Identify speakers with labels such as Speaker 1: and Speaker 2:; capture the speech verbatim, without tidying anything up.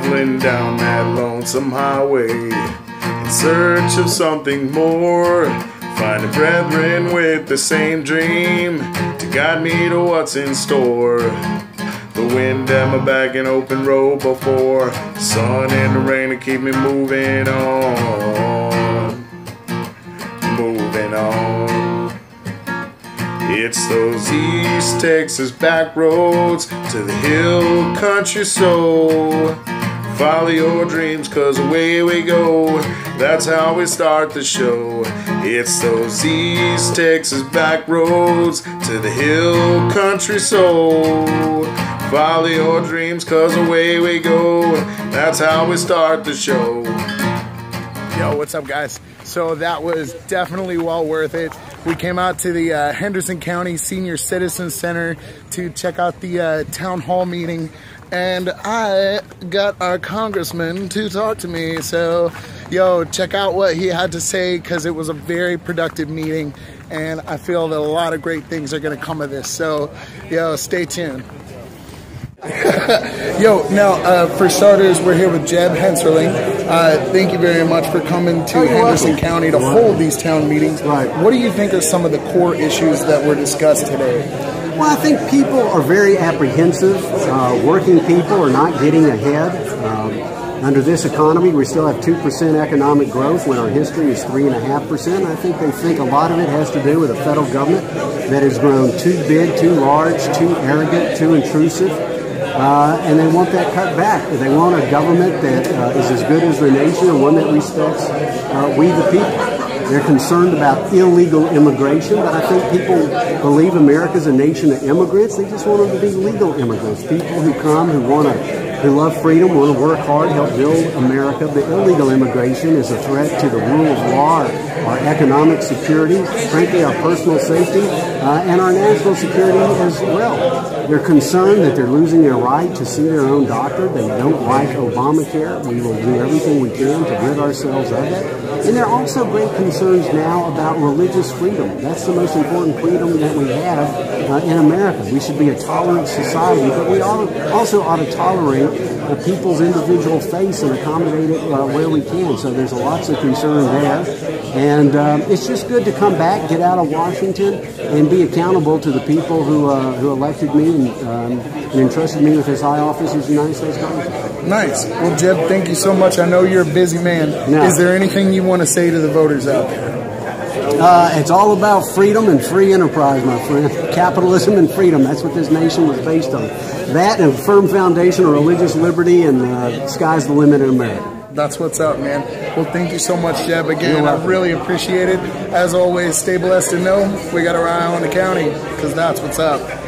Speaker 1: traveling down that lonesome highway in search of something more, finding brethren with the same dream to guide me to what's in store. The wind at my back, an open road before, sun and the rain to keep me moving on, moving on. It's those East Texas back roads to the hill country soul. Follow your dreams, cause away we go. That's how we start the show. It's those East Texas back roads to the hill country soul. Follow your dreams, cause away we go. That's how we start the show.
Speaker 2: Yo, what's up, guys? So that was definitely well worth it. We came out to the uh, Henderson County Senior Citizen Center to check out the uh, town hall meeting, and I got our congressman to talk to me. So, yo, check out what he had to say, because it was a very productive meeting, and I feel that a lot of great things are going to come of this. So, yo, stay tuned. Yo, now, uh, for starters, we're here with Jeb Henserling. Uh, thank you very much for coming to oh, Henderson welcome. County to hold these town meetings.
Speaker 3: Right.
Speaker 2: What do you think are some of the core issues that were discussed today?
Speaker 3: Well, I think people are very apprehensive. Uh, working people are not getting ahead. Um, under this economy, we still have two percent economic growth when our history is three point five percent. I think they think a lot of it has to do with a federal government that has grown too big, too large, too arrogant, too intrusive. Uh, and they want that cut back. They want a government that uh, is as good as their nation and one that respects uh, we the people. They're concerned about illegal immigration, but I think people believe America's a nation of immigrants. They just want them to be legal immigrants, people who come, who want to, who love freedom, want to work hard, help build America. But illegal immigration is a threat to the rule of law, our, our economic security, frankly, our personal safety, uh, and our national security as well. They're concerned that they're losing their right to see their own doctor. They don't like Obamacare. We will do everything we can to rid ourselves of it. And there are also great concerns now about religious freedom. That's the most important freedom that we have uh, in America. We should be a tolerant society, but we ought to, also ought to tolerate uh, people's individual faiths and accommodate it uh, where we can. So there's lots of concern there. And um, it's just good to come back, get out of Washington, and be accountable to the people who uh, who elected me and, um, and entrusted me with this high office as United States Congressman.
Speaker 2: Nice. Well, Jeb, thank you so much. I know you're a busy man.
Speaker 3: No.
Speaker 2: Is there anything you want to say to the voters out there?
Speaker 3: Uh, it's all about freedom and free enterprise, my friend. Capitalism and freedom. That's what this nation was based on. That and a firm foundation of religious liberty, and uh, sky's the limit in America.
Speaker 2: That's what's up, man. Well, thank you so much, Jeb. Again, I really appreciate it. As always, stay blessed and know we got our eye on the county, because that's what's up.